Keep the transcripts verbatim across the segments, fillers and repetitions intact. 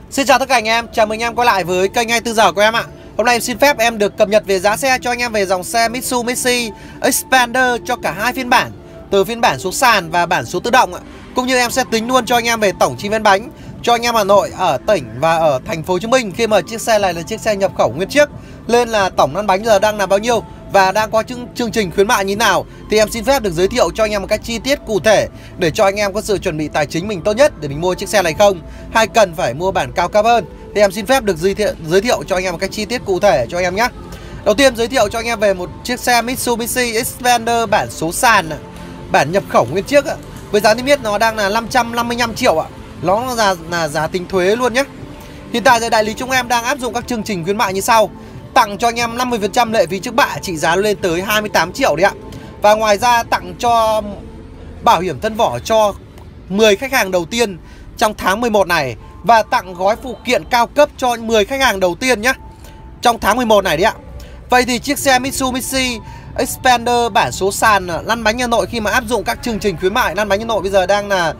Xin chào tất cả anh em, chào mừng anh em quay lại với kênh hai mươi tư giờ của em ạ. Hôm nay em xin phép em được cập nhật về giá xe cho anh em về dòng xe Mitsubishi Xpander cho cả hai phiên bản, từ phiên bản số sàn và bản số tự động ạ. Cũng như em sẽ tính luôn cho anh em về tổng chi phí bánh cho anh em Hà Nội, ở tỉnh và ở thành phố Hồ Chí Minh, khi mà chiếc xe này là chiếc xe nhập khẩu nguyên chiếc. Lên là tổng lăn bánh giờ đang là bao nhiêu và đang có chương, chương trình khuyến mại như nào thì em xin phép được giới thiệu cho anh em một cách chi tiết cụ thể, để cho anh em có sự chuẩn bị tài chính mình tốt nhất để mình mua chiếc xe này không, hay cần phải mua bản cao cấp hơn. Thì em xin phép được giới thiệu, giới thiệu cho anh em một cách chi tiết cụ thể cho anh em nhé. Đầu tiên giới thiệu cho anh em về một chiếc xe Mitsubishi Xpander bản số sàn, bản nhập khẩu nguyên chiếc, với giá niêm yết nó đang là năm trăm năm mươi lăm triệu ạ. Nó là, là giá tính thuế luôn nhé. Hiện tại thì đại lý chúng em đang áp dụng các chương trình khuyến mại như sau: tặng cho anh em năm mươi phần trăm lệ phí trước bạ trị giá lên tới hai mươi tám triệu đấy ạ. Và ngoài ra tặng cho bảo hiểm thân vỏ cho mười khách hàng đầu tiên trong tháng mười một này, và tặng gói phụ kiện cao cấp cho mười khách hàng đầu tiên nhé, trong tháng mười một này đấy ạ. Vậy thì chiếc xe Mitsubishi Xpander bản số sàn lăn bánh Hà Nội khi mà áp dụng các chương trình khuyến mại lăn bánh Hà Nội bây giờ đang là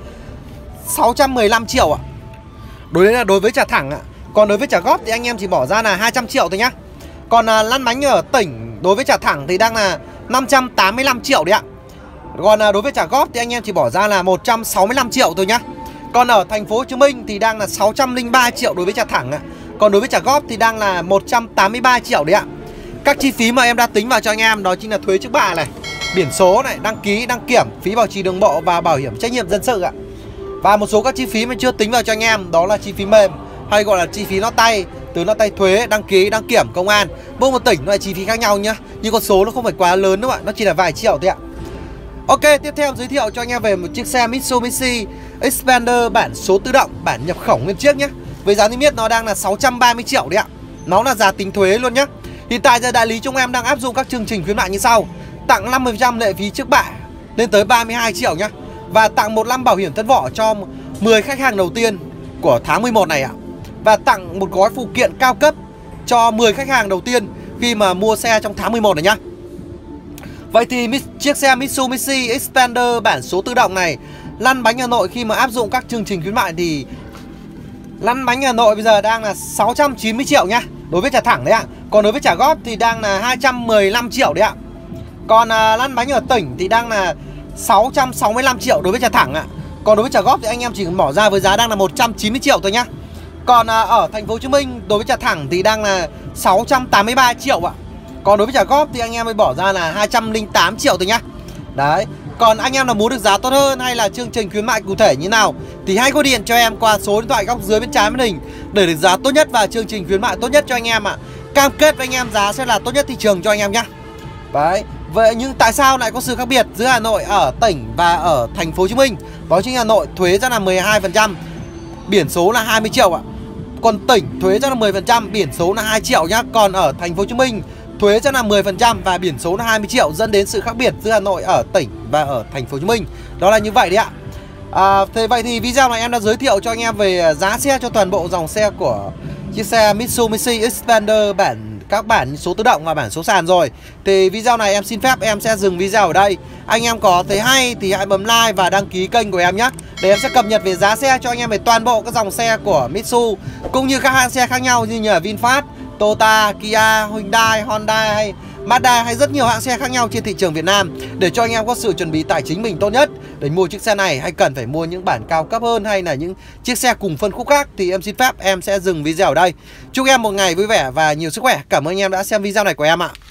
sáu trăm mười lăm triệu ạ. Đối với là đối với trả thẳng ạ. Còn đối với trả góp thì anh em chỉ bỏ ra là hai trăm triệu thôi nhá. Còn à, lăn bánh ở tỉnh đối với trả thẳng thì đang là năm trăm tám mươi lăm triệu đấy ạ. Còn à, đối với trả góp thì anh em chỉ bỏ ra là một trăm sáu mươi lăm triệu thôi nhá. Còn ở thành phố Hồ Chí Minh thì đang là sáu trăm lẻ ba triệu đối với trả thẳng ạ. Còn đối với trả góp thì đang là một trăm tám mươi ba triệu đấy ạ. Các chi phí mà em đã tính vào cho anh em đó chính là thuế trước bạ này, biển số này, đăng ký, đăng kiểm, phí bảo trì đường bộ và bảo hiểm trách nhiệm dân sự ạ. Và một số các chi phí mà chưa tính vào cho anh em đó là chi phí mềm, hay gọi là chi phí lót tay, từ lót tay thuế, đăng ký, đăng kiểm, công an. Mỗi một tỉnh nó là chi phí khác nhau nhá, nhưng con số nó không phải quá lớn đâu ạ, nó chỉ là vài triệu thôi ạ. Ok, tiếp theo giới thiệu cho anh em về một chiếc xe Mitsubishi Xpander bản số tự động, bản nhập khẩu nguyên chiếc nhé. Với giá niêm yết nó đang là sáu trăm ba mươi triệu đấy ạ. Nó là giá tính thuế luôn nhé. Hiện tại giờ đại lý chúng em đang áp dụng các chương trình khuyến mại như sau: tặng năm mươi phần trăm lệ phí trước bạ lên tới ba mươi hai triệu nhé, và tặng một năm bảo hiểm thân vỏ cho mười khách hàng đầu tiên của tháng mười một này ạ. Và tặng một gói phụ kiện cao cấp cho mười khách hàng đầu tiên khi mà mua xe trong tháng mười một này nhá. Vậy thì chiếc xe Mitsubishi Xpander bản số tự động này lăn bánh Hà Nội khi mà áp dụng các chương trình khuyến mại thì lăn bánh Hà Nội bây giờ đang là sáu trăm chín mươi triệu nhá, đối với trả thẳng đấy ạ. Còn đối với trả góp thì đang là hai trăm mười lăm triệu đấy ạ. Còn à, lăn bánh ở tỉnh thì đang là sáu trăm sáu mươi lăm triệu đối với trả thẳng ạ. Còn đối với trả góp thì anh em chỉ bỏ ra với giá đang là một trăm chín mươi triệu thôi nhá. Còn à, ở thành phố Hồ Chí Minh đối với trả thẳng thì đang là sáu trăm tám mươi ba triệu ạ. Còn đối với trả góp thì anh em mới bỏ ra là hai trăm lẻ tám triệu thôi nhá. Đấy. Còn anh em là muốn được giá tốt hơn hay là chương trình khuyến mại cụ thể như nào thì hãy gọi điện cho em qua số điện thoại góc dưới bên trái màn hình để được giá tốt nhất và chương trình khuyến mại tốt nhất cho anh em ạ. Cam kết với anh em giá sẽ là tốt nhất thị trường cho anh em nhá. Đấy. Vậy nhưng tại sao lại có sự khác biệt giữa Hà Nội ở tỉnh và ở thành phố Hồ Chí Minh? Đó chính Hà Nội thuế ra là mười hai phần trăm, biển số là hai mươi triệu ạ. Còn tỉnh thuế ra là mười phần trăm, biển số là hai triệu nhá. Còn ở thành phố Hồ Chí Minh thuế ra là mười phần trăm và biển số là hai mươi triệu, dẫn đến sự khác biệt giữa Hà Nội ở tỉnh và ở thành phố Hồ Chí Minh. Đó là như vậy đấy ạ. À, thế vậy thì video này em đã giới thiệu cho anh em về giá xe cho toàn bộ dòng xe của chiếc xe Mitsubishi Xpander bản các bản số tự động và bản số sàn rồi. Thì video này em xin phép em sẽ dừng video ở đây. Anh em có thấy hay thì hãy bấm like và đăng ký kênh của em nhé, để em sẽ cập nhật về giá xe cho anh em về toàn bộ các dòng xe của Mitsu, cũng như các hãng xe khác nhau như là VinFast, Toyota, Kia, Hyundai, Honda hay Mazda hay rất nhiều hãng xe khác nhau trên thị trường Việt Nam, để cho anh em có sự chuẩn bị tài chính mình tốt nhất để mua chiếc xe này, hay cần phải mua những bản cao cấp hơn hay là những chiếc xe cùng phân khúc khác thì em xin phép em sẽ dừng video ở đây. Chúc em một ngày vui vẻ và nhiều sức khỏe. Cảm ơn anh em đã xem video này của em ạ.